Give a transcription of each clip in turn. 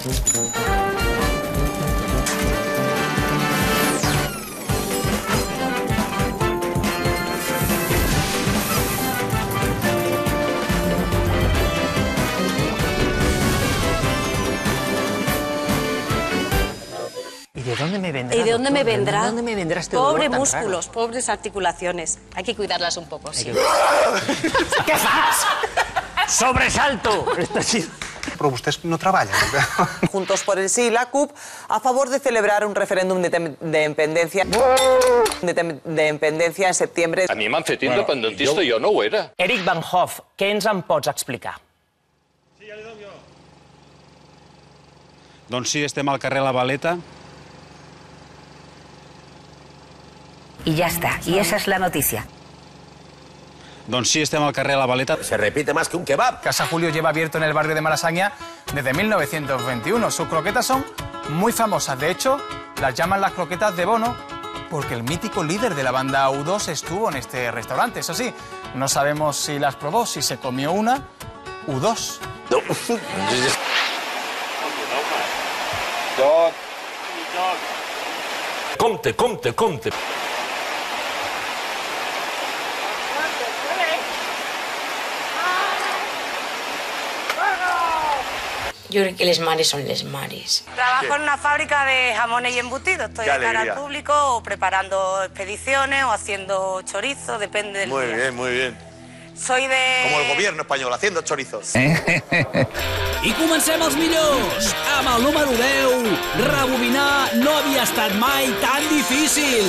¿De dónde me vendrá? ¿Y de dónde me vendrá? ¿De dónde me vendrá este dolor Pobres tan músculos, raro? pobres articulaciones. Hay que cuidarlas un poco, sí. ¿Qué fas? ¡Sobresalto! Però vostès no treballen. Juntos por el Sí y la CUP a favor de celebrar un referéndum de independencia en septiembre. A mi m'han fet independentista i jo no ho era. Eric Van Hoff, què ens en pots explicar? Doncs sí, estem al carrer La Valeta. Y ya está, y esa es la noticia. Doncs sí, estem al carrer La Valeta. Se repite más que un kebab. Casa Julio lleva abierto en el barrio de Malasaña desde 1921. Sus croquetas son muy famosas. De hecho, las llaman las croquetas de Bono porque el mítico líder de la banda U2 estuvo en este restaurante. Eso sí, no sabemos si las probó, si se comió una U2. Compte, compte, compte. Yo creo que les mares son les mares. Trabajo en una fábrica de jamones y embutidos. Estoy de cara al público o preparando expediciones o haciendo chorizos, depende del día. Muy bien. Soy de... Como el gobierno español, haciendo chorizos. I comencem els millors. Amb el número 10, rebobinar no havia estat mai tan difícil.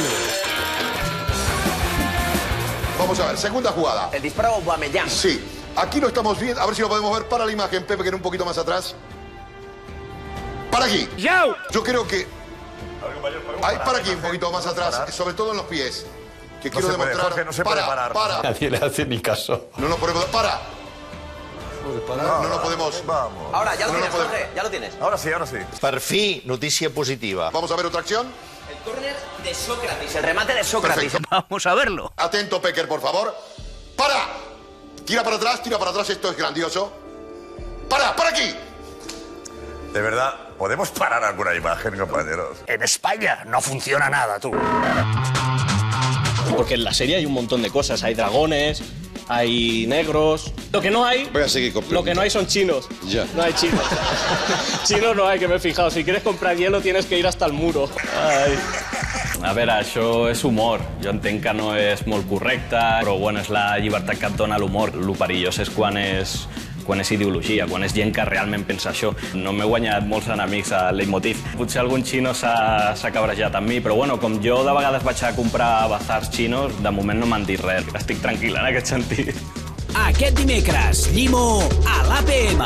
Vamos a ver, segunda jugada. El disparo a Aubameyang. Sí, aquí lo estamos viendo. A ver si lo podemos ver para la imagen, Pepe, que era un poquito más atrás. Para aquí. Yo creo que... Hay para aquí, un poquito más atrás, sobre todo en los pies. Que quiero demostrar. Jorge, no se puede parar. Para. Nadie le hace ni caso. No nos podemos... ¡Para! No nos podemos... Vamos. Ahora, ya lo No, tienes, no podemos. Jorge, ya lo tienes. Ahora sí, ahora sí. Per fi, notícia positiva. Vamos a ver otra acción. El córner de Sócrates, el remate de Sócrates. Perfecto. Vamos a verlo. Atento, Pecker, por favor. ¡Para! Tira para atrás, esto es grandioso. ¡Para aquí! De verdad, ¿podemos parar alguna imagen, compañeros? En España no funciona nada, tú. Porque en la serie hay un montón de cosas. Hay dragones, hay negros. Lo que no hay... Voy a seguir comprando. Lo que no hay son chinos. Ya. No hay chinos. Chinos no hay, que me he fijado. Si quieres comprar hielo tienes que ir hasta el muro. Ai. A veure, això és humor. Jo entenc que no és molt correcte, però bueno, és la llibertat que et dona l'humor. Lo perillós és quan és ideologia, quan és gent que realment pensa això. No m'he guanyat molts enemics a Leitmotiv. Potser algun xino s'ha cabrejat amb mi, però bueno, com jo de vegades vaig a comprar bazars xinos, de moment no m'han dit res. Estic tranquil en aquest sentit. Aquest dimecres, Llimo a l'APM.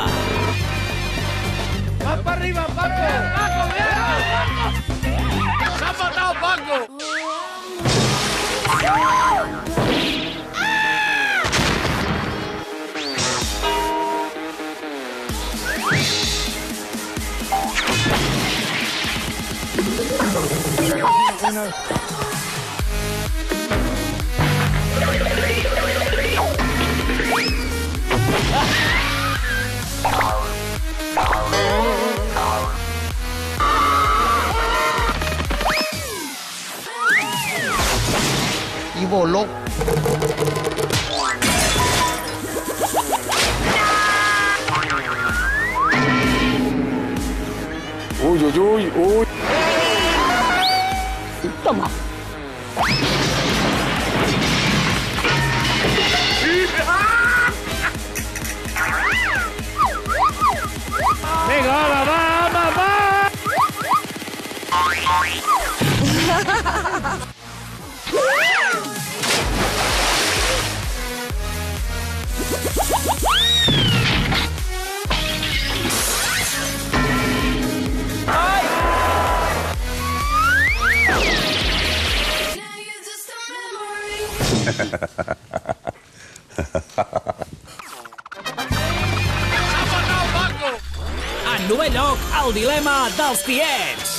¡Va para arriba, Paco! ¡Paco, bien! ¡Se ha matado, Paco! Y voló. Uy, uy, uy, uy. Toma. ¡Venga, va! En novè lloc, el dilema dels tiets.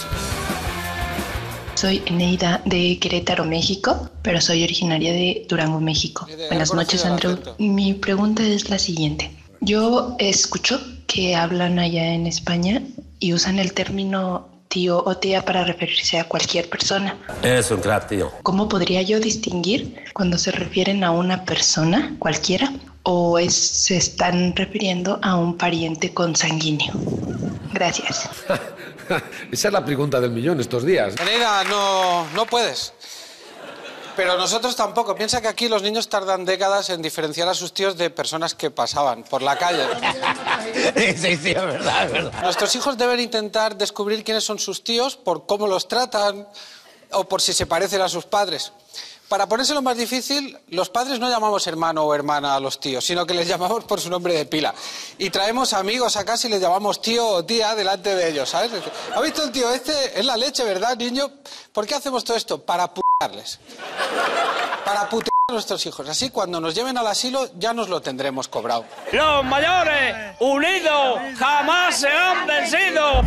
Soy Eneida de Querétaro, México, pero soy originaria de Durango, México. Buenas noches, Andrew. Mi pregunta es la siguiente. Yo escucho que hablan allá en España y usan el término tío o tía para referirse a cualquier persona. Eres un crack, tío. ¿Cómo podría yo distinguir cuando se refieren a una persona cualquiera o se están refiriendo a un pariente consanguíneo? Gracias. Esa es la pregunta del millón estos días. Nereida, no puedes. Pero nosotros tampoco. Piensa que aquí los niños tardan décadas en diferenciar a sus tíos de personas que pasaban por la calle. Sí, es verdad, es verdad. Nuestros hijos deben intentar descubrir quiénes son sus tíos por cómo los tratan o por si se parecen a sus padres. Para ponérselo más difícil, los padres no llamamos hermano o hermana a los tíos, sino que les llamamos por su nombre de pila. Y traemos amigos a casa y les llamamos tío o tía delante de ellos, ¿sabes? ¿Ha visto el tío este? Es la leche, ¿verdad, niño? ¿Por qué hacemos todo esto? Para putearles. Para putear a nuestros hijos. Así, cuando nos lleven al asilo, ya nos lo tendremos cobrado. Los mayores, unidos, jamás se han vencido.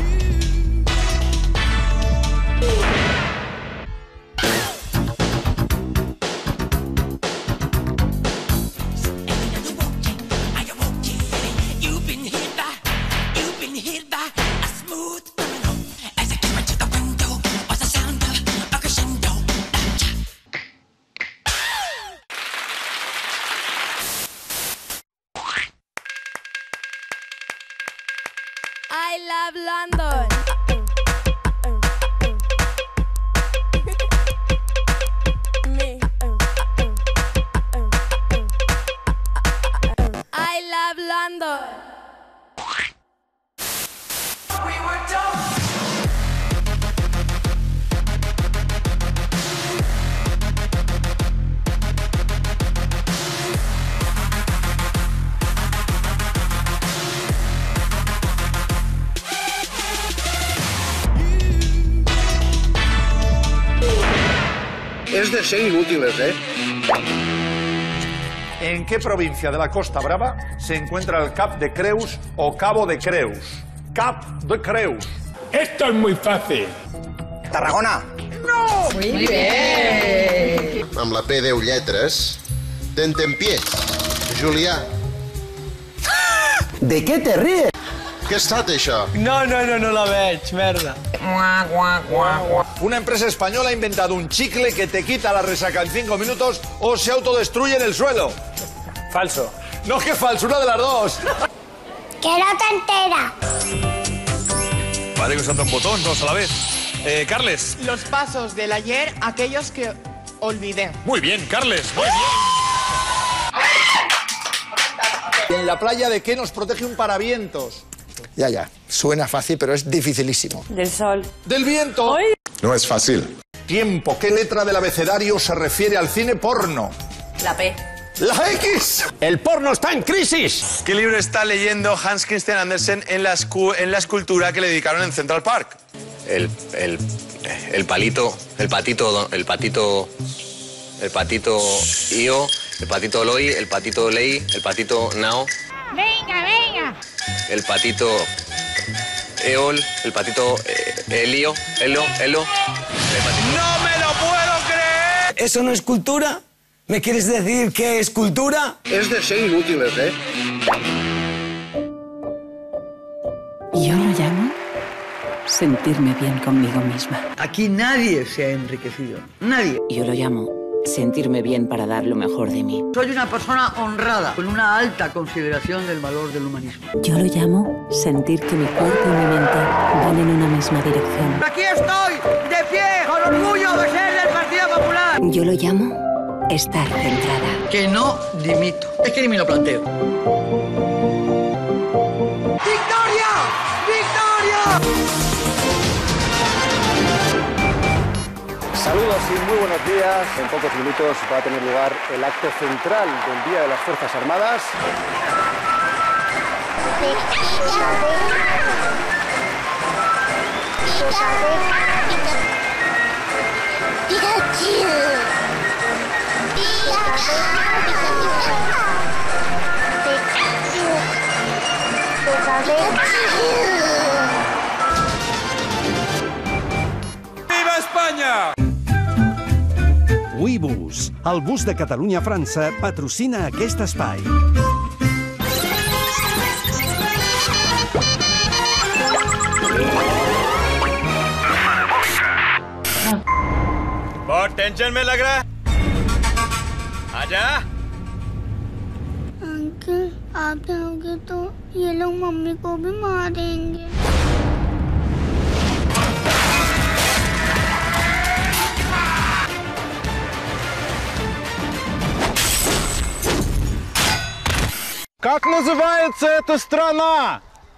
I love London. I love London. Es de ser inútiles, ¿eh? ¿En qué provincia de la Costa Brava se encuentra el Cap de Creus o Cabo de Creus? Cap de Creus. Esto es muy fácil. Tarragona. ¡No! Muy bien. Amb la P 10 lletres, Tentempié, Julià. ¿De qué te ríes? Què ha estat, això? No la veig, merda. Una empresa española ha inventado un chicle que te quita la resaca en 5 minutos o se autodestruye en el suelo. Falso. No, que falso, una de las dos. Que no te entera. Vale, usando un botón, dos a la vez. Carles. Los pasos del ayer, aquellos que olvidé. Muy bien, Carles. Muy bien. ¿En la playa de qué nos protege un paravientos? Ya. Suena fácil, pero es dificilísimo. Del sol. Del viento. No es fácil. Tiempo. ¿Qué letra del abecedario se refiere al cine porno? La P. ¡La X! ¡El porno está en crisis! ¿Qué libro está leyendo Hans Christian Andersen en la escultura que le dedicaron en Central Park? El patito Io, el patito Loi, el patito Lei, el patito Nao, Venga. el patito Eol, el patito Elio, Elo. ¡No me lo puedo creer! ¿Eso no es cultura? ¿Me quieres decir que es cultura? Es de ser inútiles, ¿eh? Yo lo llamo sentirme bien conmigo misma. Aquí nadie se ha enriquecido. Nadie. Yo lo llamo sentirme bien para dar lo mejor de mí. Soy una persona honrada, con una alta consideración del valor del humanismo. Yo lo llamo sentir que mi cuerpo y mi mente van en una misma dirección. Aquí estoy, de pie, con orgullo de ser del Partido Popular. Yo lo llamo estar centrada. Que no dimito. Es que ni me lo planteo. ¡Victoria! ¡Victoria! Saludos y muy buenos días. En pocos minutos va a tener lugar el acto central del Día de las Fuerzas Armadas. ¡Viva España! Ouibus, el bus de Catalunya a França, patrocina aquest espai. बहुत tension में लग रहा है। आजा। अंकल, आप जाओगे तो ये लोग मम्मी को भी मारेंगे। Как называется эта страна?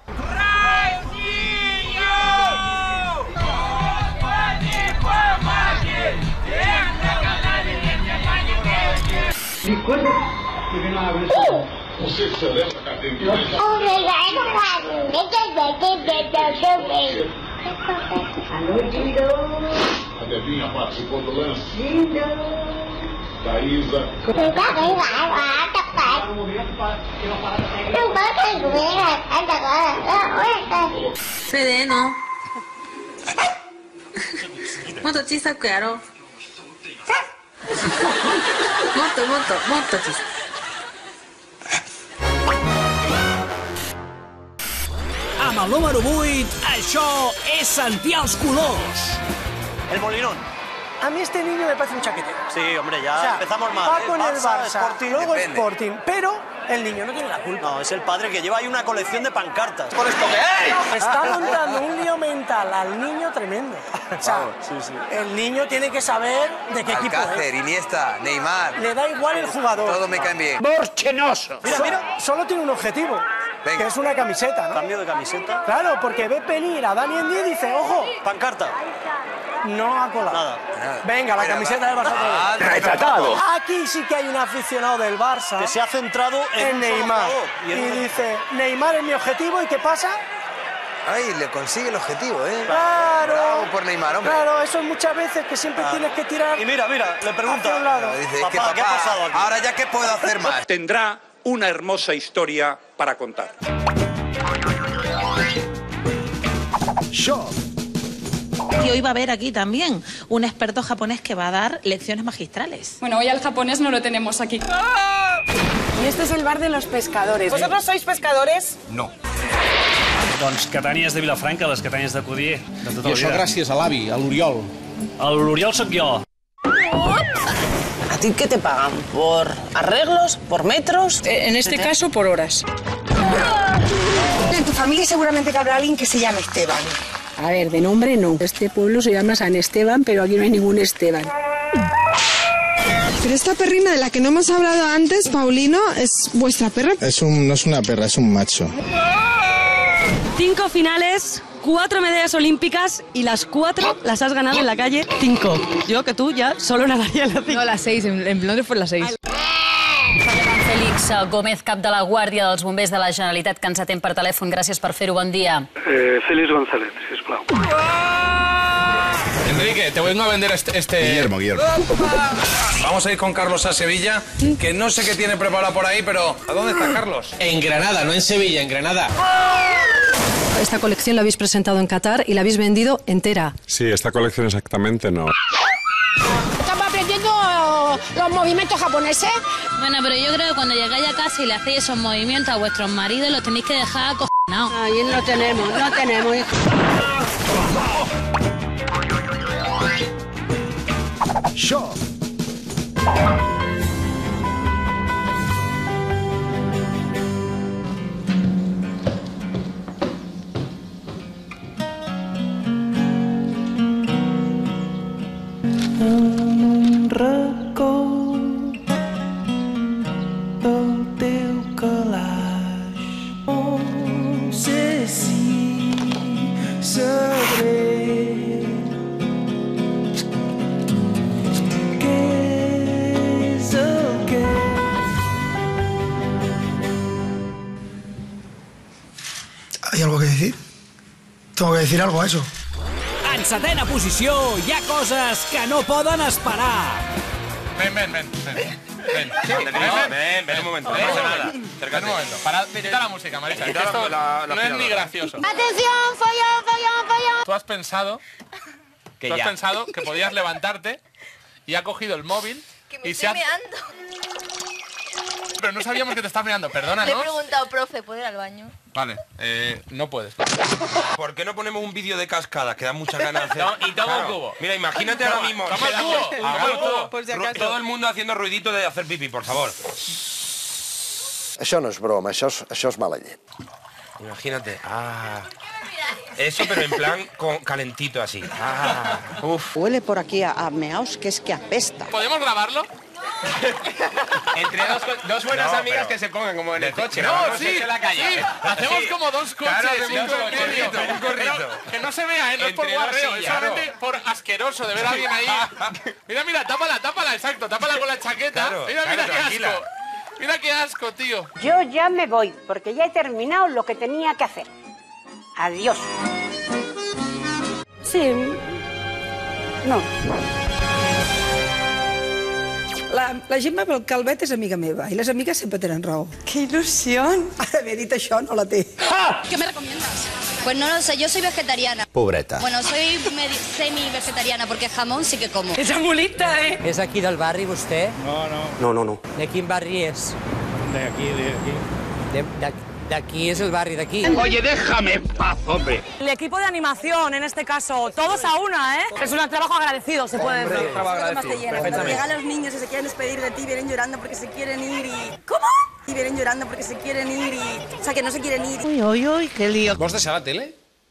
Adivinha, participou do lance? Thaísa. Fede, no. もっと小さくやろう。もっともっともっと小さく。 Amb el número 8, això és sentir els colors. El Molinón. A mí este niño me parece un chaquetero. Sí, hombre, ya O sea, empezamos mal. va con el Barça, Sporting, luego depende. Sporting, pero el niño no tiene la culpa. No, es el padre que lleva ahí una colección de pancartas. Por esto que Está montando un lío mental al niño tremendo. O sea, el niño tiene que saber de qué equipo Alcácer, es. Iniesta, Neymar. Le da igual el jugador. Todos me caen bien. ¡Borchenoso! Mira, solo tiene un objetivo, que es una camiseta, ¿no? Cambio de camiseta. Claro, porque ve venir a Dani Endí y dice, ojo, Pancarta. no ha colado. Nada. Venga, la Pero camiseta del Barça. va. otra vez. Retratado. Aquí sí que hay un aficionado del Barça Que se ha centrado en un solo Neymar. jugador. Y en- dice, Neymar es mi objetivo, ¿y qué pasa? Ay, le consigue el objetivo, ¿eh? Claro. Bravo por Neymar, hombre. Claro, eso es muchas veces que siempre tienes que tirar. Y mira, le pregunta. hacia un lado. Dice, es que Papá, ¿qué ha pasado aquí? ahora ya qué puedo hacer más. Tendrá una hermosa historia para contar. Y hoy va a haber aquí también un experto japonés que va a dar lecciones magistrales. Bueno, hoy al japonés no lo tenemos aquí. Y este es el bar de los pescadores. ¿Vosotros sois pescadores? No. Doncs catànies de Vilafranca, les catànies de Codier, de tota I la això vida. gràcies a l'avi, a l'Oriol. L'Oriol sóc jo. ¿A ti qué te pagan? ¿Por arreglos? ¿Por metros? En este caso, por horas. En tu familia seguramente que habrá alguien que se llame Esteban. A ver, de nombre no. Este pueblo se llama San Esteban, pero aquí no hay ningún Esteban. Pero esta perrina de la que no hemos hablado antes, Paulino, ¿es vuestra perra? No es una perra, es un macho. 5 finales, 4 medallas olímpicas y las 4 las has ganado en la calle 5. Yo que tú ya solo nadaría en la 5. No, las 6, en Londres fue las 6. Félix Gómez, cap de la Guàrdia dels Bombers de la Generalitat, que ens atén per telèfon. Gràcies per fer-ho. Bon dia. Félix González, sisplau. Enrique, te vengo a vender este... Guillermo. Vamos a ir con Carlos a Sevilla, que no sé qué tiene preparado por ahí, pero... ¿A dónde está Carlos? En Granada, no en Sevilla, en Granada. Esta colección la habéis presentado en Qatar y la habéis vendido entera. Sí, esta colección exactamente no. Estamos aprendiendo los movimientos japoneses. Bueno, pero yo creo que cuando llegáis a casa y le hacéis esos movimientos a vuestros maridos, los tenéis que dejar acojonados. Ahí no tenemos, hijo. Show. Un racó del teu calaix. No sé si sabré què és el que... ¿Hay algo que decir? Tengo que decir algo a eso. En setena posició hi ha coses que no poden esperar. Ven. Ven, un momento. Ven un momento. Quita la música, Marisa. Quita Esto la no es ni gracioso. ¡Atención, follón! Tú has pensado que podías levantarte y ha cogido el móvil y se ha... Pero no sabíamos que te estás mirando, perdónanos. Le he preguntado, profe, ¿puedo ir al baño? Vale, no puedes. ¿Por qué no ponemos un vídeo de cascada? Que da muchas ganas de hacer. Y toma un cubo. Mira, imagínate ahora mismo. Toma el cubo. Toma el cubo. Todo el mundo haciendo ruidito de hacer pipí, por favor. Això no és broma, això és mala llet. Imagínate. Eso, pero en plan calentito así. Huele por aquí a meaos, que es que apesta. ¿Podemos grabarlo? Entre dos buenas amigas que se pongan como en el coche. No, sí, en la calle. Hacemos como dos coches. Un corrito. Que no se vea, no es por guarreo, es solamente por asqueroso de ver a alguien ahí. Mira, tápala, exacto, tápala con la chaqueta. Mira qué asco. Mira qué asco, tío. Yo ya me voy, porque ya he terminado lo que tenía que hacer. Adiós. Sí. No. La Gemma Calvet és amiga meva i les amigues sempre tenen raó. ¡Qué ilusión! Ara haver dit això no la té. ¿Qué me recomiendas? Pues no lo sé, yo soy vegetariana. Pobreta. Bueno, soy semi-vegetariana porque jamón sí que como. Ets molt lista, eh? És aquí del barri, vostè? No. De quin barri és? D'aquí. D'aquí és el barri d'aquí. Oye, déjame en paz, hombre. El equipo de animación, en este caso, todos a una, ¿eh? Es un trabajo agradecido, se puede decir. Cuando llegan los niños y se quieren despedir de ti, vienen llorando porque se quieren ir y... ¿Cómo? Y vienen llorando porque se quieren ir y... O sea, que no se quieren ir. Uy, qué lío. Vols deixar la tele?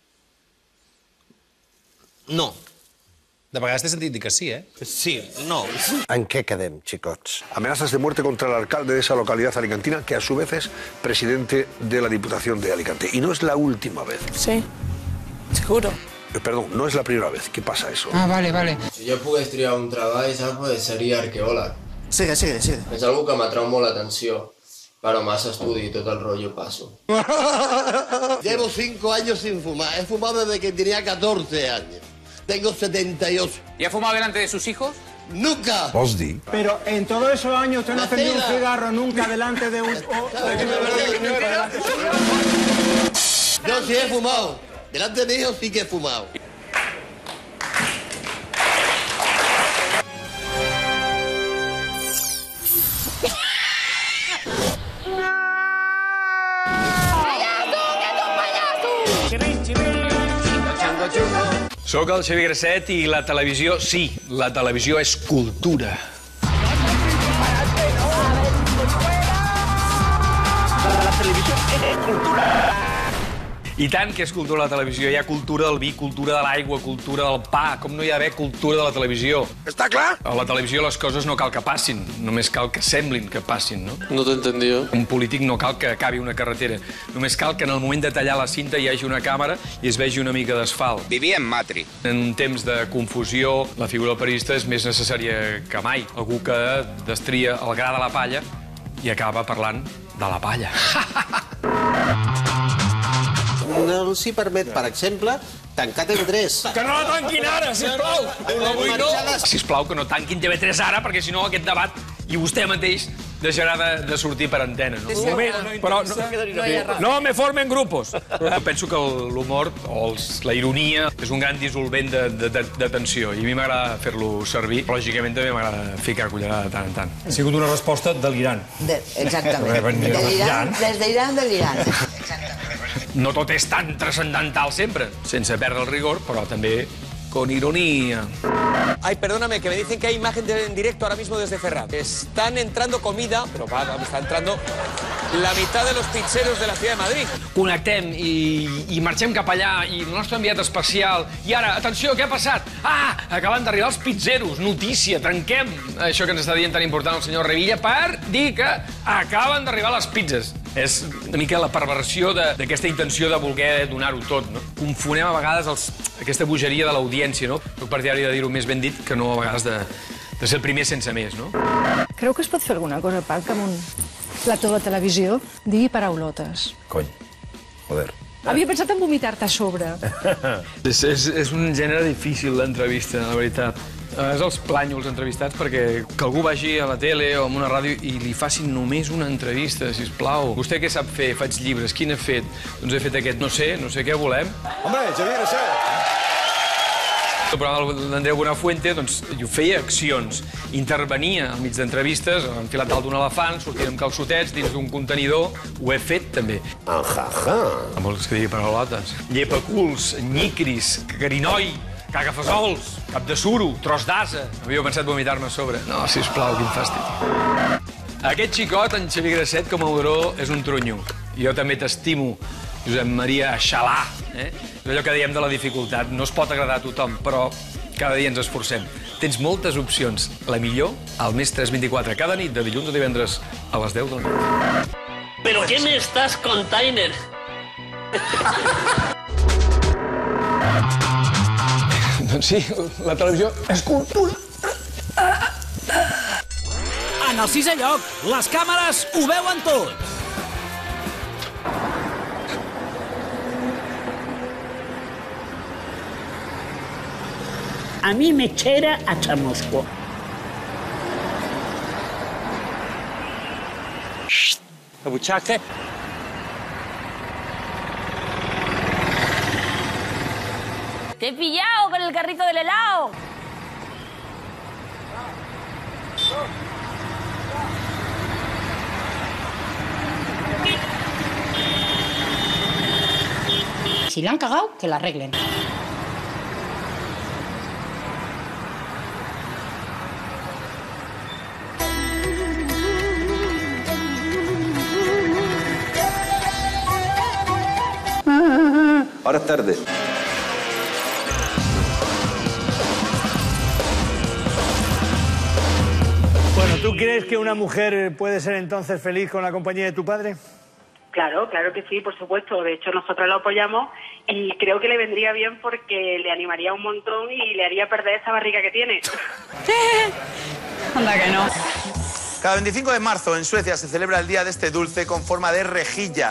No. De vegades t'he sentit dir que sí, eh? Sí, no. ¿En qué quedem, chicos? Amenazas de muerte contra el alcalde de esa localidad alicantina, que a su vez es presidente de la Diputación de Alicante. Y no es la última vez. Sí, seguro. Perdón, no es la primera vez que pasa eso. Vale. Si jo pogués triar un treball, saps, pues seria arqueòleg. Sigue. És algo que m'atrau molt l'atenció, però massa estudi i tot el rotllo passo. Llevo 5 años sin fumar. He fumado desde que tenía 14 años. Tengo 78. ¿Y ha fumado delante de sus hijos? ¡Nunca! Osdi. Pero en todos esos años usted no ha encendido un cigarro nunca delante de un... Yo sí he fumado. Delante de ellos sí que he fumado. Soc el Xavier Grasset i la televisió, sí, la televisió és cultura. La televisió és cultura. I tant que és cultura de la televisió. Hi ha cultura del vi, cultura de l'aigua, cultura del pa. Com no hi ha d'haver cultura de la televisió? Està clar? A la televisió les coses no cal que passin, només cal que semblin que passin, no? No t'he entendido. Un polític no cal que acabi una carretera. Només cal que en el moment de tallar la cinta hi hagi una càmera i es vegi una mica d'asfalt. Vivia en Matri. En un temps de confusió, la figura del periodista és més necessària que mai. Algú que destria el gra de la palla i acaba parlant de la palla. No els hi permet, per exemple, tancar TV3. Que no la tanquin ara, sisplau! Avui no! Sisplau, que no tanquin TV3 ara, perquè si no aquest debat, i vostè mateix, deixarà de sortir per antena, no? Un moment, però no me formen grupos. Penso que l'humor, o la ironia, és un gran dissolvent de tensió, i a mi m'agrada fer-lo servir. Lògicament també m'agrada ficar cullerada de tant en tant. Ha sigut una resposta de l'Iran. Exactament. Des d'Iran de l'Iran. No tot és tan transcendental sempre, sense perdre el rigor, però també con ironía. Ay, perdóname, que me dicen que hay imagen en directo ahora mismo desde Ferraz. Están entrando comida, pero está entrando la mitad de los pizzeros de la ciudad de Madrid. Connectem i marxem cap allà, i el nostre enviat especial... I ara, atenció, què ha passat? Ah, acaben d'arribar els pizzeros, notícia, trenquem això que ens està dient tan important el senyor Revilla per dir que acaben d'arribar les pizzas. És una mica la perversió d'aquesta intenció de voler donar-ho tot, no? Confonem a vegades aquesta bogeria de l'audiència, no? Soc partidari de dir-ho més ben dit que no a vegades de ser el primer sense més, no? Creu que es pot fer alguna cosa, Pau, que amb un plató de televisió digui paraulotes? Cony, joder. Havia pensat en vomitar-te a sobre. És un gènere difícil d'entrevista, la veritat. És els planyo els entrevistats perquè que algú vagi a la tele o a una ràdio i li facin només una entrevista, sisplau. Vostè què sap fer? Faig llibres. Quin he fet? Doncs he fet aquest. No sé què volem. Hombre, Xavier, això. El programa d'Andreu Buenafuente ho feia accions, intervenia al mig d'entrevistes, enfilat dalt d'un elefant, sortint amb calçotets dins d'un contenidor, ho he fet també. Amb els que digui paraulotes. Llepaculs, nyicris, carinoi, cagafesols, cap de suro, tros d'asa. Havíeu pensat vomitar-me a sobre. No, sisplau, quin fàstic. Aquest xicot, en Xavier Grasset, com a Odró, és un trunyo. Jo també t'estimo, Josep Maria Xalà. És allò que dèiem de la dificultat. No es pot agradar a tothom, però cada dia ens esforcem. Tens moltes opcions. La millor, al Més 324, cada nit, de dilluns a divendres, a les 10 del nit. ¿Pero qué me estás container? Doncs sí, la televisió és cultura. En el sisè lloc, les càmeres ho veuen tot. A mí me chera a chamusco. La buchaca. Te he pillado con el carrito del helado. Si la han cagado, que la arreglen. Ahora es tarde. Bueno, ¿tú crees que una mujer puede ser entonces feliz con la compañía de tu padre? Claro, claro que sí, por supuesto. De hecho, nosotros lo apoyamos y creo que le vendría bien porque le animaría un montón y le haría perder esa barriga que tiene. Anda que no. Cada 25 de marzo en Suecia se celebra el día de este dulce con forma de rejilla.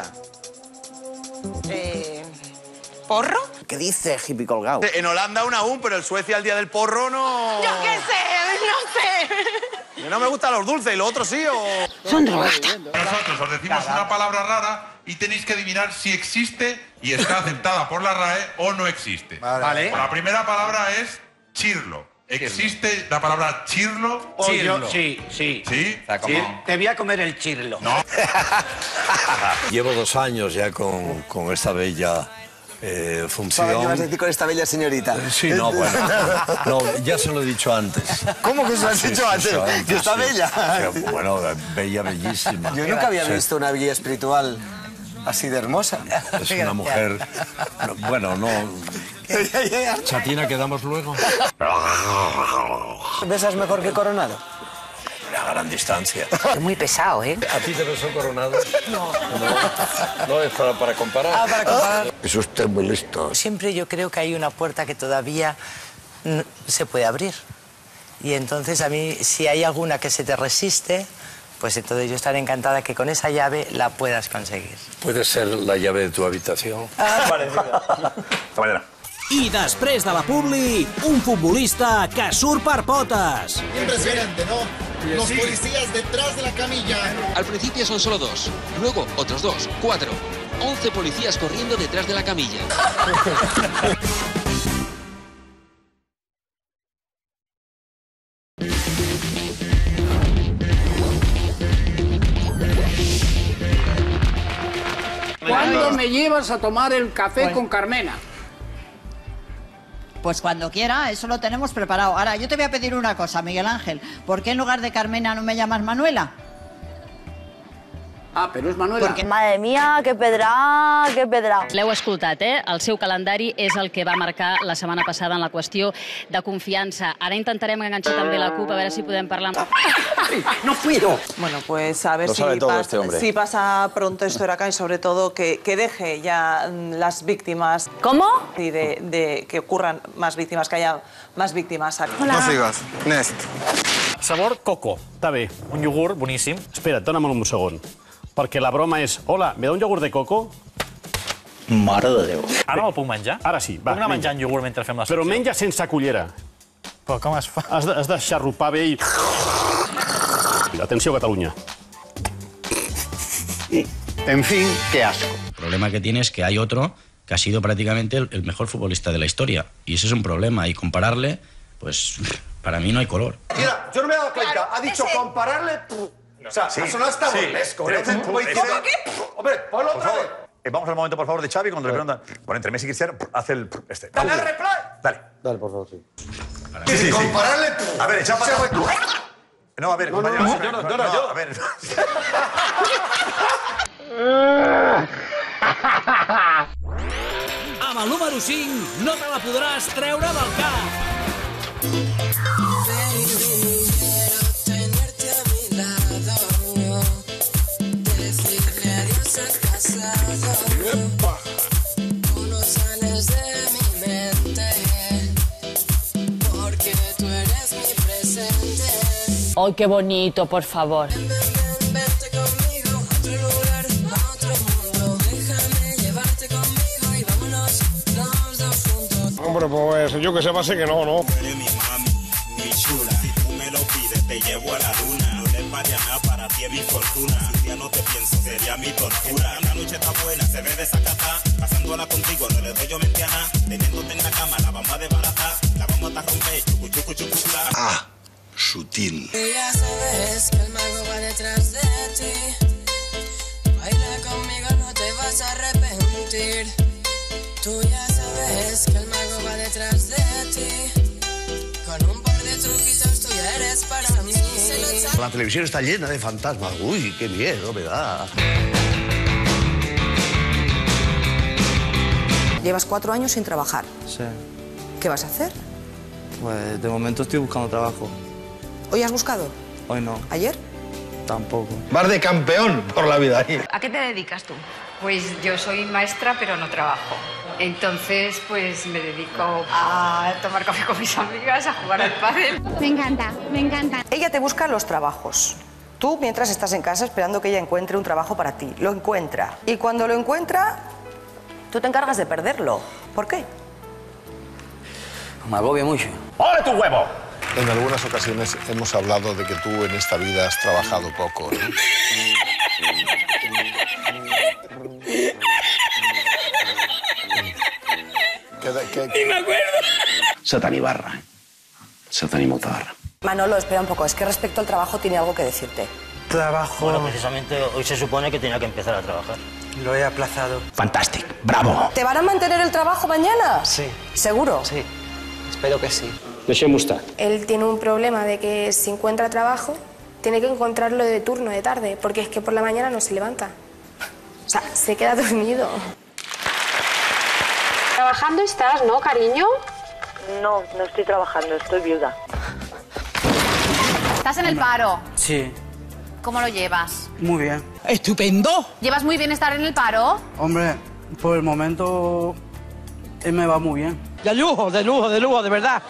¿Porro? ¿Qué dice, hippie colgado? En Holanda aún, pero en Suecia el día del porro no... Yo qué sé, no sé. No me gustan los dulces y los otros sí o... Son drogastas. Nosotros os decimos una palabra rara y tenéis que adivinar si existe y está aceptada por la RAE o no existe. Vale. La primera palabra es chirlo. ¿Existe la palabra chirlo? Chirlo. Sí. ¿Sí? Sí. Te voy a comer el chirlo. No. Llevo 2 años ya con esta bella función. ¿Qué vas a decir con esta bella señorita? Sí, no, bueno. No, ya se lo he dicho antes. ¿Cómo que se lo has dicho antes? Que está bella. Bueno, bella, bellísima. Yo nunca había visto una guía espiritual así de hermosa. Es una mujer... Bueno, no... Chatina, ¿quedamos luego? ¿Besas mejor que Coronado? A gran distancia. Es muy pesado, ¿eh? ¿A ti te besó Coronado? No es para comparar. Ah, para comparar. Es usted muy listo. Siempre yo creo que hay una puerta que todavía se puede abrir. Y entonces a mí, si hay alguna que se te resiste, pues entonces yo estaré encantada que con esa llave la puedas conseguir. ¿Puede ser la llave de tu habitación? Hasta mañana. I després de la publi, un futbolista que surt per potes. Impresionante, ¿no? Los policías detrás de la camilla. Al principio son solo 2, luego otros 2, 4, 11 policías corriendo detrás de la camilla. ¿Cuándo me llevas a tomar el café con Carmena? Pues cuando quiera, eso lo tenemos preparado. Ahora, yo te voy a pedir una cosa, Miguel Ángel. ¿Por qué en lugar de Carmena no me llamas Manuela? Ah, però és Manuela. Porque... Madre mía, que pedra, que pedra. L'heu escoltat, eh? El seu calendari és el que va marcar la setmana passada en la qüestió de confiança. Ara intentarem enganxar també la CUP, a veure si podem parlar... ¡No puedo! Bueno, pues a ver si pasa pronto esto de acá y sobre todo que deje ya las víctimas. ¿Cómo? Y de que ocurran más víctimas, que haya más víctimas. No sigas. Nest. Sabor coco. Està bé. Un iogurt boníssim. Espera't, dona'm un segon. Perquè la broma és... Hola, me da un iogurt de coco? Mare de Déu. Ara me'l puc menjar? Ara sí, va. Puc anar menjant iogurt mentre fem la secció? Però menja sense cullera. Però com es fa? Has de xarrupar bé i... Atenció, Catalunya. En fin, qué asco. El problema que tiene es que hay otro que ha sido prácticamente el mejor futbolista de la historia. Y ese es un problema. Y compararle, pues para mí no hay color. Mira, yo no me he dado cuenta. Ha dicho compararle... O sea, eso no está burlesco. Hombre, ponlo otra vez. Vamos al momento, por favor, de Xavi, cuando le preguntan... Bueno, entre Messi y Cristiano, hace el... ¡Dale el replay! Dale. Dale, por favor, sí. Sí. Compararle... A ver, echa para... No, a ver, compañero. Yo. A ver. Amb el número 5 no te la podràs treure del cap. Tú no sales de mi mente porque tú eres mi presente. ¡Ay, qué bonito, por favor! Vente conmigo a otro lugar, a otro mundo. Déjame llevarte conmigo y vámonos los dos juntos. Hombre, pues yo que sepa, sé que no, ¿no? Eres mi mami, mi chula. Si tú me lo pides, te llevo a la luna. No le paría nada, para ti es mi fortuna. Si ya no te pienso, sería mi tortura. La noche está buena, se ve desacatada. Pasándola contigo, no le doy yo mente a nada. Teniéndote en la cama, la vamos a desbaratar. La vamos a romper, chucu, chucu, chucu, Ah, sutil. Tú ya sabes que el mago va detrás de ti. Baila conmigo, no te vas a arrepentir. Tú ya sabes que el mago va detrás de ti. Con un par de truquitos tú ya eres para mí. La televisión está llena de fantasmas. Uy, qué miedo me da. Llevas 4 años sin trabajar. Sí. ¿Qué vas a hacer? Pues de momento estoy buscando trabajo. ¿Hoy has buscado? Hoy no. ¿Ayer? Tampoco. Vas de campeón por la vida ahí. ¿A qué te dedicas tú? Pues yo soy maestra, pero no trabajo. Entonces, pues me dedico a tomar café con mis amigas, a jugar al pádel. Me encanta, me encanta. Ella te busca los trabajos. Tú, mientras estás en casa esperando que ella encuentre un trabajo para ti, lo encuentra. Y cuando lo encuentra, tú te encargas de perderlo. ¿Por qué? Me agobia mucho. ¡Ole tu huevo! En algunas ocasiones hemos hablado de que tú en esta vida has trabajado poco, ¿no? Ni me acuerdo. Satán Ibarra. Satán y Motarra. Manolo, espera un poco. Es que respecto al trabajo tiene algo que decirte. Trabajo. Bueno, precisamente hoy se supone que tenía que empezar a trabajar. Lo he aplazado. Fantástico. Bravo. ¿Te van a mantener el trabajo mañana? Sí. ¿Seguro? Sí. Espero que sí. Deixem-ho estar. Él tiene un problema de que si encuentra trabajo, tiene que encontrarlo de turno, de tarde, porque es que por la mañana no se levanta. O sea, se queda dormido. Trabajando estás, ¿no, cariño? No, no estoy trabajando, estoy viuda. ¿Estás en el paro? Sí. ¿Cómo lo llevas? Muy bien. ¡Estupendo! ¿Llevas muy bien estar en el paro? Hombre, por el momento me va muy bien. De lujo, de lujo, de lujo, de verdad.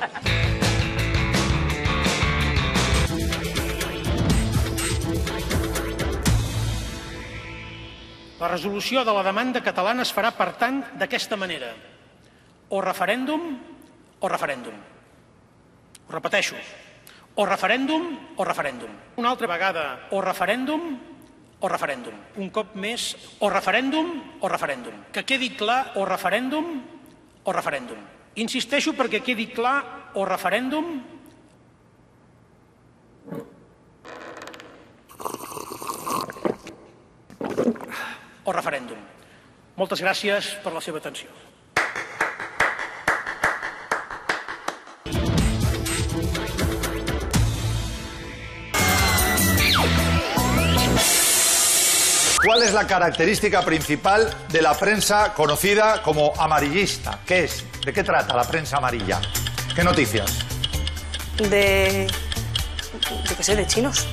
La resolució de la demanda catalana es farà, per tant, d'aquesta manera. O referèndum o referèndum. Ho repeteixo. O referèndum o referèndum. Una altra vegada, o referèndum o referèndum. Un cop més, o referèndum o referèndum. Que quedi clar, o referèndum o referèndum. Insisteixo perquè quedi clar, o referèndum o referèndum. Moltes gràcies per la seva atenció. ¿Cuál es la característica principal de la prensa conocida como amarillista? ¿Qué es? ¿De qué trata la prensa amarilla? ¿Qué noticias? Yo qué sé, de chinos.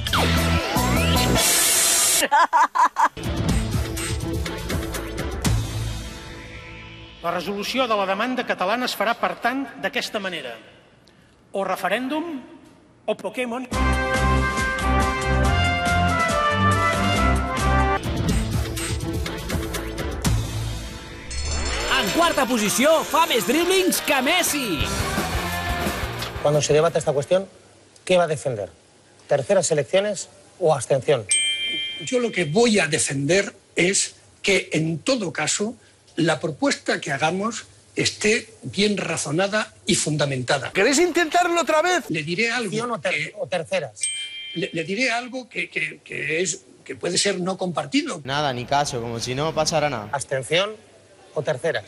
La resolució de la demanda catalana es farà, per tant, d'aquesta manera. O referèndum o Pokémon. En cuarta posició, fa més driblings que Messi. Cuando se debata esta cuestión, ¿qué va a defender? ¿Terceras elecciones o abstención? Yo lo que voy a defender es que, en todo caso, la propuesta que hagamos esté bien razonada y fundamentada. ¿Queréis intentarlo otra vez? Le diré algo o terceras. Le diré algo que puede ser no compartido. Nada, ni caso, como si no pasara nada. ¿Abstención o terceras?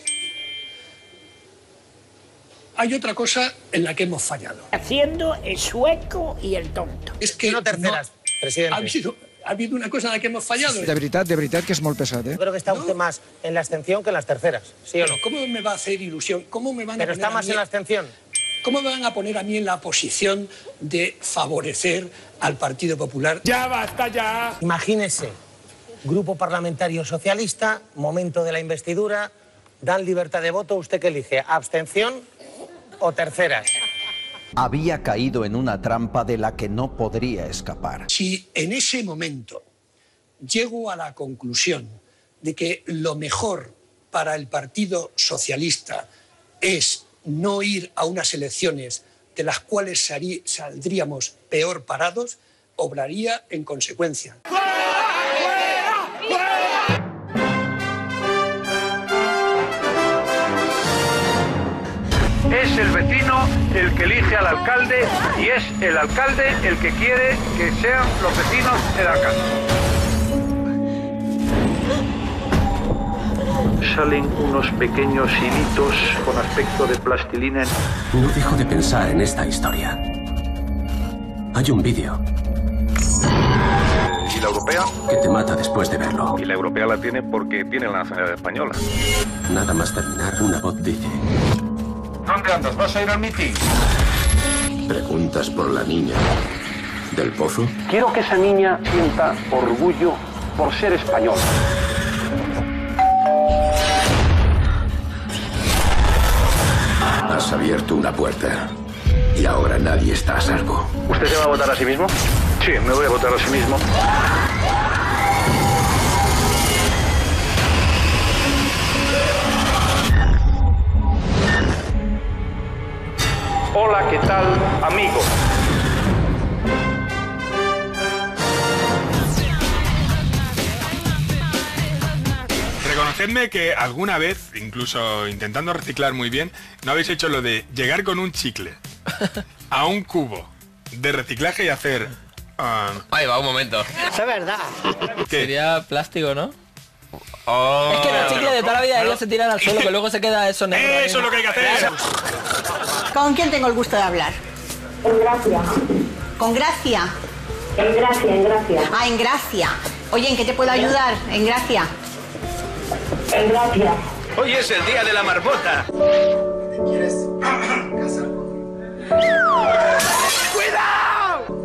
Hay otra cosa en la que hemos fallado. Haciendo el sueco y el tonto. Es que no terceras, presidente. Ha habido una cosa en la que hemos fallado. De veritat que és molt pesat, Yo creo que está usted más en la abstención que en las terceras. ¿Sí o no? ¿Cómo me va a hacer ilusión? ¿Cómo me van Pero a poner está más a mí, en la abstención. ¿Cómo me van a poner a mí en la posición de favorecer al Partido Popular? ¡Ya basta, ya! Imagínese, Grupo Parlamentario Socialista, momento de la investidura, dan libertad de voto, ¿usted qué elige? ¿Abstención o terceras? Había caído en una trampa de la que no podría escapar. Si en ese momento llego a la conclusión de que lo mejor para el Partido Socialista es no ir a unas elecciones de las cuales saldríamos peor parados, obraría en consecuencia. Es el vecino el que elige al alcalde y es el alcalde el que quiere que sean los vecinos el alcalde. Salen unos pequeños hilitos con aspecto de plastilina. No dejo de pensar en esta historia. Hay un vídeo. ¿Y la europea? Que te mata después de verlo. Y la europea la tiene porque tiene la nacionalidad española. Nada más terminar, una voz dice... ¿Dónde andas? ¿Vas a ir al mitin? ¿Preguntas por la niña del pozo? Quiero que esa niña sienta orgullo por ser española. Has abierto una puerta y ahora nadie está a salvo. ¿Usted se va a votar a sí mismo? Sí, me voy a votar a sí mismo. Hola, ¿qué tal, amigo? Reconocedme que alguna vez, incluso intentando reciclar muy bien, no habéis hecho lo de llegar con un chicle a un cubo de reciclaje y hacer... Ahí va, un momento. Eso es verdad. ¿Qué? Sería plástico, ¿no? Oh, es que los chicles de toda la vida ellos se tiran al suelo, que luego se queda eso negro. ¡Eso es lo que hay que hacer! ¿Con quién tengo el gusto de hablar? En Gracia. ¿Con Gracia? En Gracia, en Gracia. Ah, en Gracia. Oye, ¿en qué te puedo ayudar? En Gracia. En Gracia. Hoy es el día de la marmota. ¿Quieres casar? ¡Cuidado!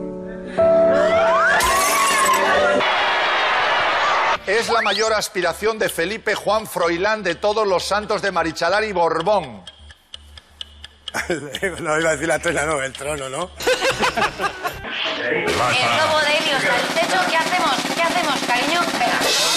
Es la mayor aspiración de Felipe Juan Froilán de todos los santos de Marichalar y Borbón. No iba a decir la trona, no, el trono, ¿no? El globo de helio está el techo. ¿Qué hacemos? ¿Qué hacemos, cariño? Venga.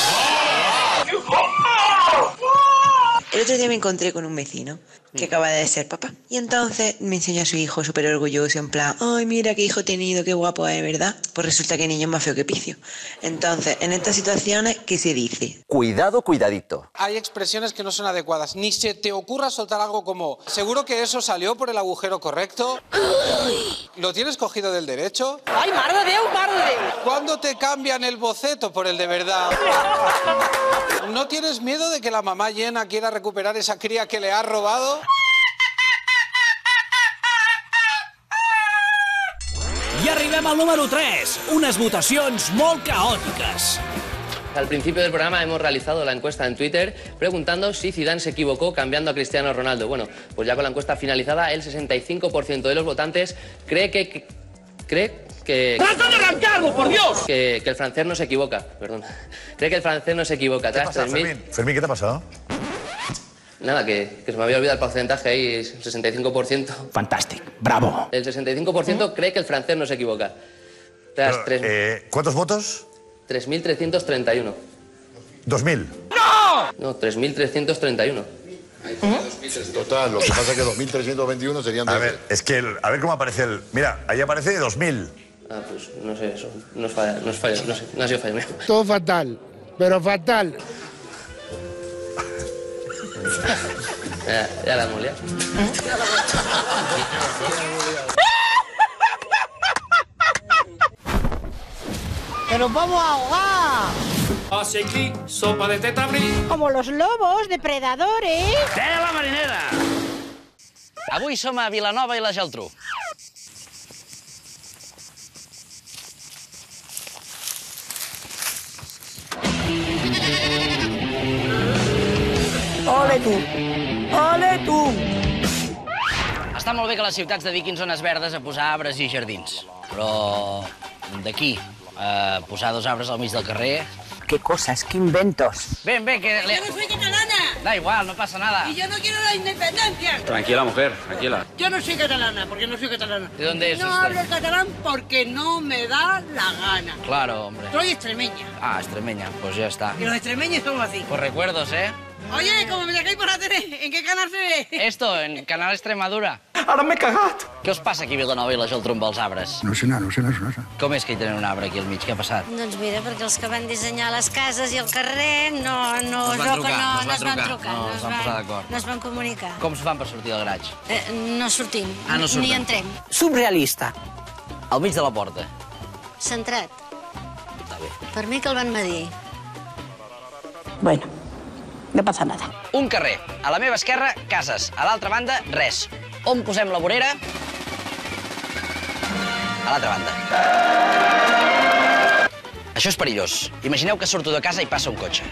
El otro día me encontré con un vecino que acaba de ser papá. Y entonces me enseñó a su hijo súper orgulloso, en plan, ay, mira qué hijo he tenido, qué guapo es, ¿verdad? Pues resulta que el niño es más feo que Picio. Entonces, en estas situaciones, ¿qué se dice? Cuidado, cuidadito. Hay expresiones que no son adecuadas. Ni se te ocurra soltar algo como, ¿seguro que eso salió por el agujero correcto? ¿Lo tienes cogido del derecho? ¡Ay, mare de Déu, mare de Déu! ¿Cuándo te cambian el boceto por el de verdad? ¿No tienes miedo de que la mamá llena quiera recuperar esa cría que le ha robado? I arribem al número 3, unes votacions molt caòtiques. Al principio del programa hemos realizado la encuesta en Twitter preguntando si Zidane se equivocó cambiando a Cristiano Ronaldo. Bueno, pues ya con la encuesta finalizada, el 65% de los votantes cree que ¡trata de arrancarlo, por Dios! Que el francés no se equivoca, perdón. Cree que el francés no se equivoca. ¿Qué pasa, Fermín? Fermín, ¿qué te ha pasado? Nada, que se me había olvidado el porcentaje ahí, el 65%. Fantàstic, bravo. El 65% cree que el francés no se equivoca. Pero, ¿cuántos votos? 3.331. ¿2.000? ¡No! No, 3.331. Total, lo que pasa es que 2.321 serían... A ver, es que, a ver cómo aparece el... Mira, ahí aparece 2.000. Ah, pues no sé, eso no es fallo, no sé, no ha sido fallo mío. Todo fatal, pero fatal. Ja l'ha molt, ja. ¡Que nos vamos a ahogar! Así, sopa de tetabrí. Como los lobos, depredadores. Tela marinera! Avui som a Vilanova i la Geltrú. ¡Ole tú! ¡Ole tú! Està molt bé que les ciutats dediquin zones verdes a posar arbres i jardins. Però d'aquí a posar 2 arbres al mig del carrer... ¡Qué cosas, qué inventos! Ven, que... Yo no soy catalana. Da igual, no pasa nada. Y yo no quiero la independencia. Tranquila, mujer, tranquila. Yo no soy catalana, porque no soy catalana. ¿De dónde es No usted? hablo catalán porque no me da la gana. Claro, hombre. Soy extremeña. Ah, extremeña, pues ya está. Y los extremeños somos así. Pues recuerdos, ¿eh? Oye, como me sacáis por la tele, ¿en qué canal se ve? Esto, en Canal Extremadura. Ara m'he cagat. Què us passa aquí a Vilanova i la Geltrú amb els arbres? No sé. Com és que hi tenen un arbre aquí al mig? Què ha passat? Doncs mira, perquè els que van dissenyar les cases i el carrer no es van posar d'acord. No es van comunicar. Com es fan per sortir del garatge? No sortim, no surten. ni entrem. Surrealista. Al mig de la porta. Centrat. Està bé. Per mi que el van medir. Bueno, no pasa nada. Un carrer. A la meva esquerra, cases. A l'altra banda, res. On posem la vorera? A l'altra banda. Això és perillós. Imagineu que surto de casa i passa un cotxe.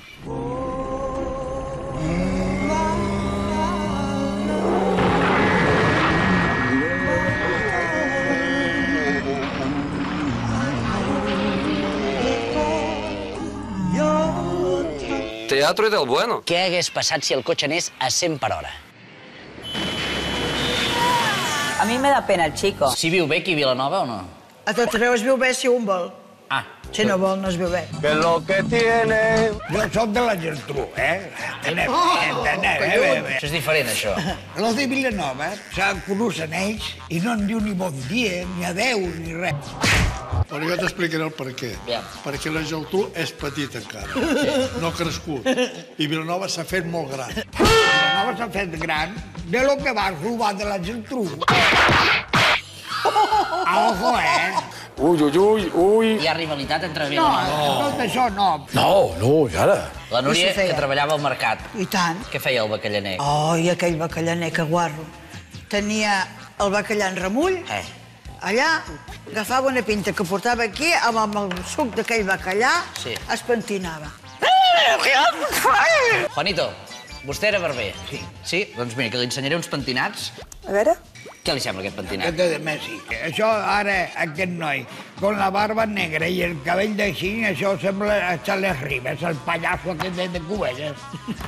Teatro del bueno. Què hagués passat si el cotxe anés a 100 per hora? A mi me da pena el chico. Si viu bé aquí a Vilanova o no? A tot arreu es viu bé si un vol. Ah. Si no vol, no es viu bé. Que lo que tiene... Yo soy de la Geltrú, Això és diferent, això. Los de Vilanova se coneixen ells i no en diu ni bon dia, ni adeu, ni res. Però jo t'explicaré el per què. Perquè la Geltrú és petita encara, no ha crescut. I Vilanova s'ha fet molt gran. Vilanova s'ha fet gran de lo que vas robar de la Geltrú. Ojo, Ui. Hi ha rivalitat entre Vilanova? No, tot això no. No, i ara? La Núria, que treballava al mercat. I tant. Què feia el bacallaner? Ai, aquell bacallaner, que guarro. Tenia el bacallà en remull, allà agafava una pinta que portava aquí, amb el suc d'aquell bacallà, es pentinava. Juanito, vostè era barber? Sí. Sí? Doncs mira, que li ensenyaré uns pentinats. A veure? Què li sembla aquest pentinat? Aquest de Messi. Això ara, aquest noi, con la barba negra i el cabell d'així, això sembla a Charles Rivers, el pallasso aquest de Cubelles.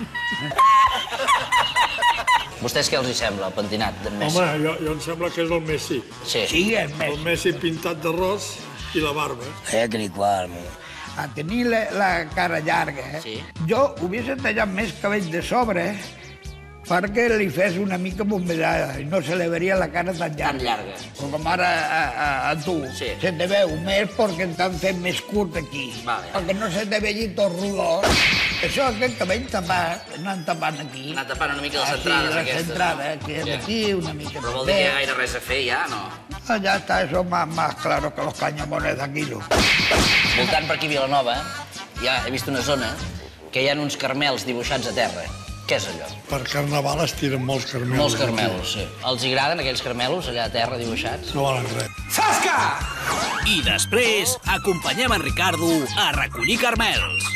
Vostès què els hi sembla, el pentinat d'en Messi? Home, jo em sembla que és el Messi. Sí. Sí, el Messi. El Messi pintat d'arròs i la barba. Tenir qual, a tenir la cara llarga, jo hubiese tallat més cabell de sobre, perquè li fes una mica bombellada i no se li veria la cara tan llarga. Tan llarga. Com ara a tu. Se te veu més perquè t'han fet més curt aquí. Perquè no se te vegi tot rodó. Això, aquest cabell tapat, anant tapant aquí. Anar tapant una mica les entrades aquestes. Les entrades, que és aquí, una mica... Però vol dir que hi ha gaire res a fer ja, no? Ya está, eso más claro que los cañamones de Aquilo. Voltant per aquí a Vilanova, ja he vist una zona que hi ha uns carmels dibuixats a terra. Què és allò? Per Carnaval es tiren molts carmelos. Molts carmelos, sí. Els agraden aquells carmelos allà a terra dibuixats? No valen res. Zasca! I després acompanyem en Ricardo a recollir carmels.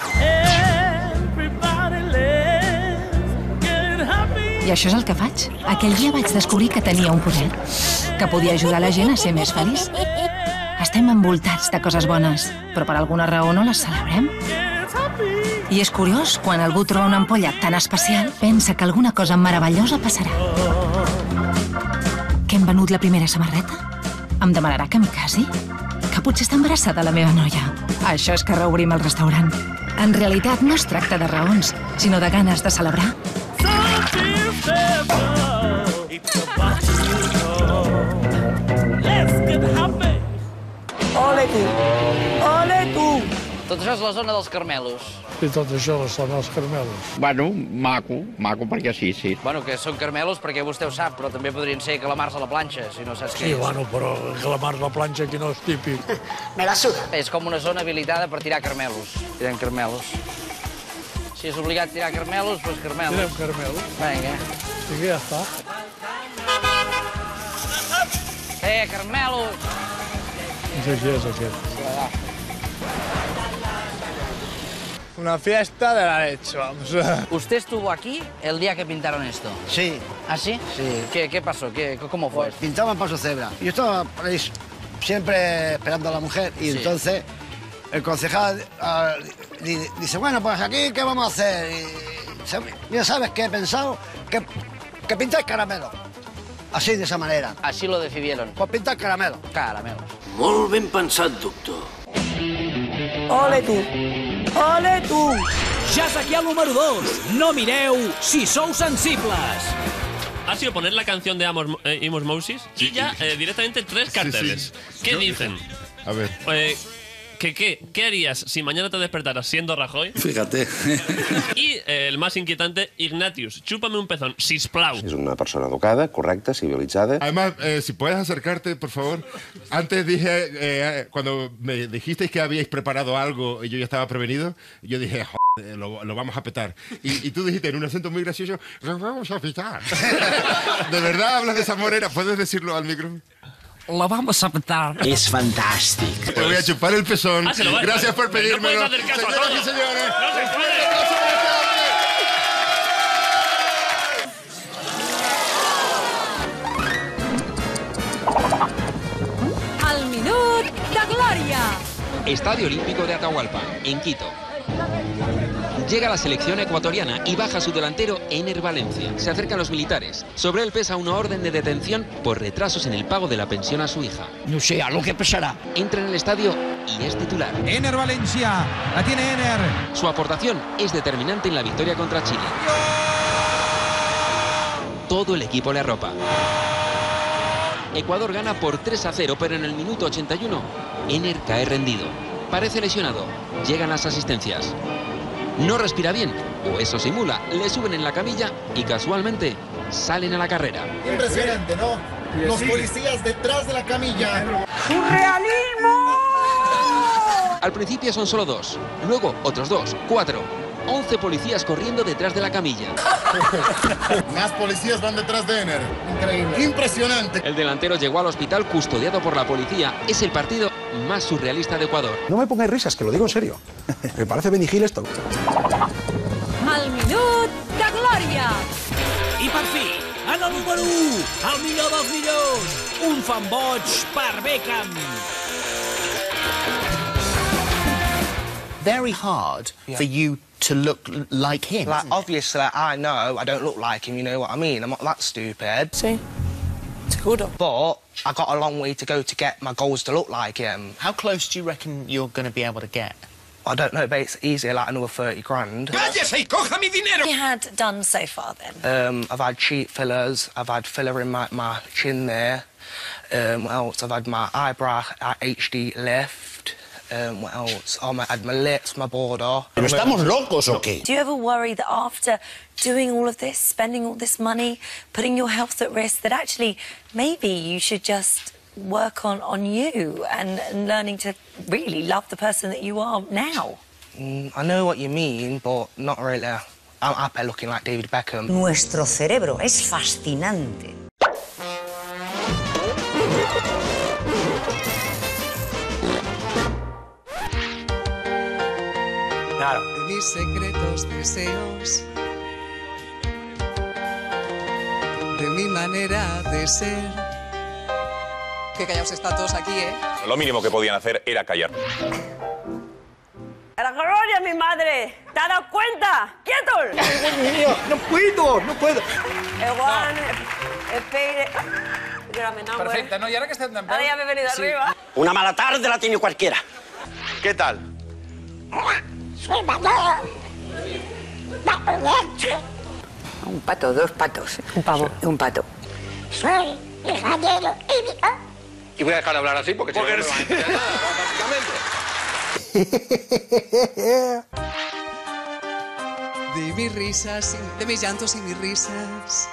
I això és el que faig. Aquell dia vaig descobrir que tenia un poder, que podia ajudar la gent a ser més feliç. Estem envoltats de coses bones, però per alguna raó no les celebrem. I és curiós, quan algú troba una ampolla tan especial, pensa que alguna cosa meravellosa passarà. Que hem venut la primera samarreta? Em demanarà que em casi? Que potser està embarassada la meva noia? Això és que reobrim el restaurant. En realitat no es tracta de raons, sinó de ganes de celebrar. Ole tu! Ole tu! Tot això és la zona dels carmelos. I tot això són els caramelos. Bueno, maco perquè sí. Bueno, que són caramelos perquè vostè ho sap, però també podrien ser calamars a la planxa, si no saps què Sí, és. bueno, però calamars a la planxa aquí no és típic. Me la suda. És com una zona habilitada per tirar caramelos. Tirem caramelos. Si és obligat a tirar caramelos, doncs caramelos. Tirem caramelos. Vinga. I ja està. Caramelos. No sé qui és aquest. Una fiesta de la leche, vamos. ¿Usted estuvo aquí el día que pintaron esto? Sí. ¿Ah, sí? Sí. ¿Qué pasó? ¿Cómo fue? Pintaban Paso Cebra. Yo estaba por ahí siempre esperando a la mujer y Sí. entonces el concejal dice, bueno, pues aquí, ¿qué vamos a hacer? Y mira, ¿sabes qué he pensado? Que pintar caramelo. Así, de esa manera. Así lo decidieron. Pues pintar caramelo. Caramelos. Molt ben pensat, doctor. Ole tu! Ole tu! Ja és aquí el número 2. No mireu si sou sensibles. Ha sido poner la canción de Amos Moses y ya directamente 3 carteles. ¿Qué dicen? A ver. ¿Qué harías si mañana te despertaras siendo Rajoy? Fíjate. Y el más inquietante, Ignatius, chúpame un pezón, sisplau. Es una persona educada, correcta, civilizada. Además, si puedes acercarte, por favor. Antes dije, cuando me dijisteis que habíais preparado algo y yo ya estaba prevenido, yo dije, joder, lo vamos a petar. Y tú dijiste en un acento muy gracioso, lo vamos a petar. ¿De verdad hablas de esa manera? ¿Puedes decirlo al micrófono? Lo vamos a petar. Es fantástico. Te voy a chupar el pezón. Gracias por pedírmelo. No puedes hacer caso a Señoras y todo. señores. No se puede. Al minut de glòria. Estadio Olímpico de Atahualpa, en Quito. Llega la selección ecuatoriana y baja su delantero Ener Valencia. Se acercan los militares. Sobre él pesa una orden de detención por retrasos en el pago de la pensión a su hija. No sé, a lo que pesará. Entra en el estadio y es titular. Ener Valencia, la tiene Ener. Su aportación es determinante en la victoria contra Chile. Todo el equipo le arropa. Ecuador gana por 3-0, pero en el minuto 81, Ener cae rendido. Parece lesionado. Llegan las asistencias. No respira bien, o eso simula. Le suben en la camilla y casualmente salen a la carrera. Impresionante, ¿no? Los policías detrás de la camilla. ¡Surrealismo! Al principio son solo 2, luego otros 2, 4, 11 policías corriendo detrás de la camilla. Más policías van detrás de Ener. Increíble. Impresionante. El delantero llegó al hospital custodiado por la policía. Es el partido más surrealista de Ecuador. No me pongáis risas, que lo digo en serio. Me parece Benny Hill esto. Al minut de glòria. I per fi, en el número 1, el millor dels millors, un fan boig per Beckham. Very hard for you to look like him. Like, obviously, I know I don't look like him, you know what I mean? I'm not that stupid. See? It's good. But I got a long way to go to get my goals to look like him. How close do you reckon you're going to be able to get? I don't know, but it's easier, like another 30 grand. ¡Cállese y coja mi dinero! What you had done so far then? I've had cheek fillers, I've had filler in my chin there. What else? I've had my eyebrow HD lift. What else? I had my lips, my border. ¿Pero estamos locos o qué? Do you ever worry that after doing all of this, spending all this money, putting your health at risk, that actually maybe you should just work on you and learning to really love the person that you are now? I know what you mean, but not really. I'm happy looking like David Beckham. Nuestro cerebro es fascinante. Claro. De mis secretos deseos, de mi manera de ser. Qué callaos está todos aquí, ¿eh? Lo mínimo que podían hacer era callar. ¡A la gloria, mi madre! ¿Te has dado cuenta? ¡Quieto! No puedo. Juan, espere... Perfecte, no? I ara que estem d'en peu... Ara ja m'he venit arriba. Una mala tarde la tiene cualquiera. ¿Qué tal? Un pato, dos patos. Un pavo. Un pato. Soy el gallero Y voy a dejar de hablar así porque si no me van a entender nada, básicamente. de mis risas, de mis llantos y mis risas.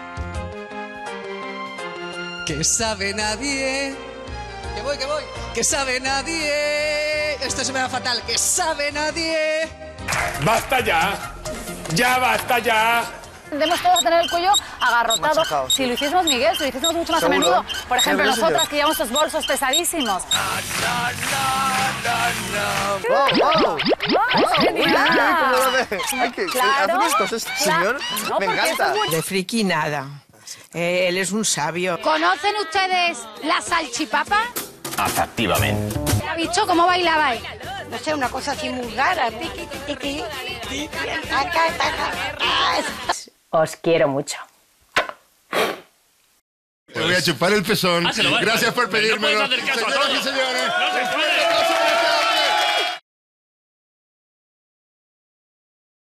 Que sabe nadie. Que voy. Que sabe nadie. Esto se me da fatal. Que sabe nadie. ¡Basta ya! ¡Ya basta ya! Tendemos todos a tener el cuello agarrotado. Machacado, sí. Si lo hiciésemos, Miguel, si lo hiciésemos mucho más a menudo. Por ejemplo, nosotras que llevamos estos bolsos pesadísimos. ¡Wow! ¿Hacen esto, señor? Me encanta. De friki nada. Él es un sabio. ¿Conocen ustedes la salchipapa? Efectivamente. ¿Ha dicho cómo bailabais? No sé, una cosa así muy rara. Piqui, tiqui, tiqui, taca, taca. Os quiero mucho. Te voy a chupar el pezón. Ah, se lo va a- Gracias por No pedírmelo. puedes hacer caso a Señoras y todo. señores, No se un puede. fuerte aplauso para